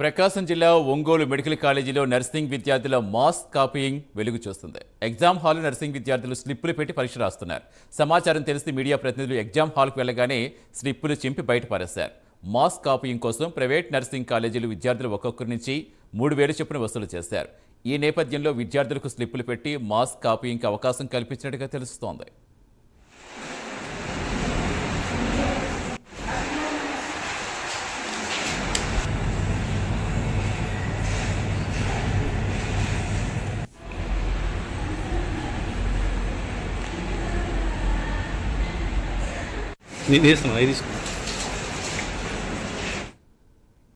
ప్రకాశం జిల్లా ఒంగోలు మెడికల్ కాలేజీలో నర్సింగ్ విద్యార్థుల మాస్ కాపీయింగ్ వెలుగు చూస్తుంది. ఎగ్జామ్ హాల్ నర్సింగ్ విద్యార్థులు స్లిప్పులు పెట్టి పరీక్ష రాస్తున్నారు. సమాచారం తెలిసి మీడియా ప్రతినిధులు ఎగ్జామ్ హాల్కు వెళ్లగానే స్లిప్పులు చింపి బయటపారేశారు. మాస్ కాపీయింగ్ కోసం ప్రైవేట్ నర్సింగ్ కాలేజీలు విద్యార్థులు ఒక్కొక్కరి నుంచి 3,000 చొప్పున వసూలు చేశారు. ఈ నేపథ్యంలో విద్యార్థులకు స్లిప్పులు పెట్టి మాస్ కాపీయింగ్కి అవకాశం కల్పించినట్టుగా తెలుస్తోంది. తీసుకో